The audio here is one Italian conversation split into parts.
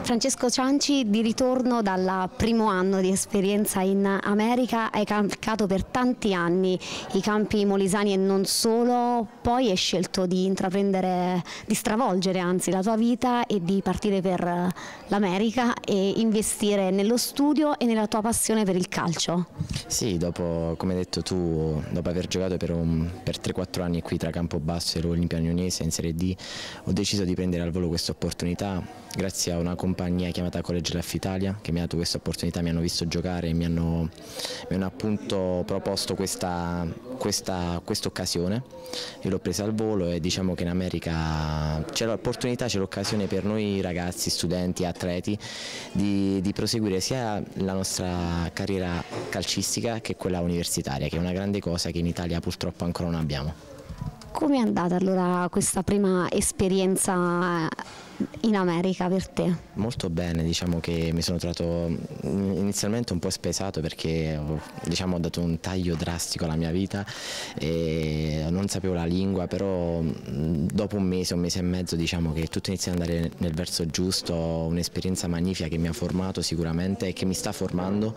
Francesco Cianci, di ritorno dal primo anno di esperienza in America, hai calcato per tanti anni i campi molisani e non solo, poi hai scelto di intraprendere, di stravolgere anzi la tua vita e di partire per l'America e investire nello studio e nella tua passione per il calcio. Sì, dopo, come hai detto tu, dopo aver giocato per 3-4 anni qui tra Campobasso e l'Olimpia Agnonese in Serie D, ho deciso di prendere al volo questa opportunità grazie a una compagnia chiamata College Life Italia che mi ha dato questa opportunità, mi hanno visto giocare e mi hanno appunto proposto questa occasione. Io l'ho presa al volo e diciamo che in America c'è l'opportunità, c'è l'occasione per noi ragazzi, studenti, atleti di proseguire sia la nostra carriera calcistica che quella universitaria, che è una grande cosa che in Italia purtroppo ancora non abbiamo. Come è andata allora questa prima esperienza in America per te? Molto bene, diciamo che mi sono trovato inizialmente un po' spesato perché ho dato un taglio drastico alla mia vita e non sapevo la lingua, però dopo un mese e mezzo diciamo che tutto inizia ad andare nel verso giusto, un'esperienza magnifica che mi ha formato sicuramente e che mi sta formando,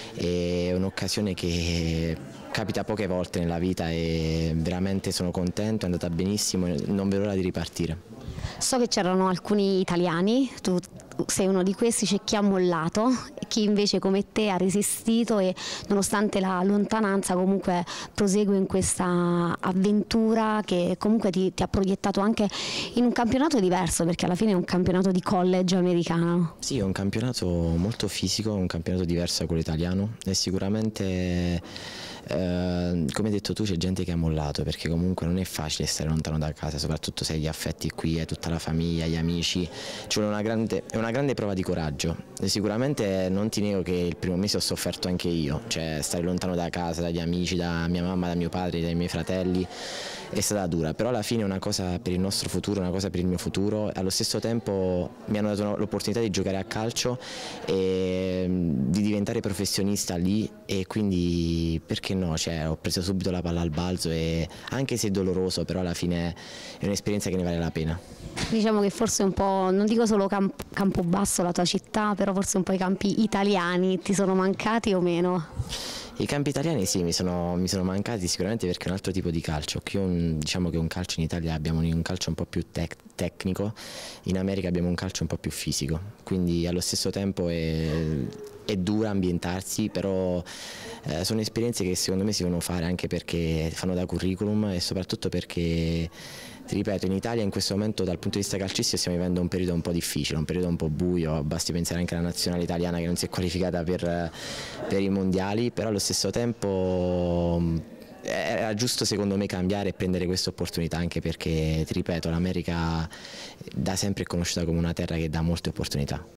è un'occasione che capita poche volte nella vita e veramente sono contento, è andata benissimo e non vedo l'ora di ripartire. So che c'erano alcuni italiani, tu sei uno di questi, c'è chi ha mollato, chi invece come te ha resistito e nonostante la lontananza comunque prosegue in questa avventura che comunque ti ha proiettato anche in un campionato diverso, perché alla fine è un campionato di college americano. Sì, è un campionato molto fisico, un campionato diverso da quello italiano e sicuramente come hai detto tu c'è gente che ha mollato perché comunque non è facile stare lontano da casa, soprattutto se hai gli affetti qui, hai tutta la famiglia, gli amici, è una grande prova di coraggio e sicuramente non ti nego che il primo mese ho sofferto anche io, cioè stare lontano da casa, dagli amici, da mia mamma, da mio padre, dai miei fratelli è stata dura, però alla fine è una cosa per il nostro futuro, una cosa per il mio futuro e allo stesso tempo mi hanno dato l'opportunità di giocare a calcio e di diventare professionista lì e quindi perché no, cioè, ho preso subito la palla al balzo e anche se è doloroso però alla fine è un'esperienza che ne vale la pena. Diciamo che forse un po', non dico solo Campobasso la tua città, però forse un po' i campi italiani ti sono mancati o meno? I campi italiani sì, mi sono mancati sicuramente perché è un altro tipo di calcio. Qui diciamo che un calcio in Italia abbiamo un calcio un po' più tecnico, in America abbiamo un calcio un po' più fisico, quindi allo stesso tempo è dura ambientarsi, però sono esperienze che secondo me si devono fare anche perché fanno da curriculum e soprattutto perché, ti ripeto, in Italia in questo momento dal punto di vista calcistico stiamo vivendo un periodo un po' difficile, un periodo un po' buio, basti pensare anche alla nazionale italiana che non si è qualificata per i mondiali, però allo stesso tempo era giusto secondo me cambiare e prendere questa opportunità anche perché, ti ripeto, l'America da sempre è conosciuta come una terra che dà molte opportunità.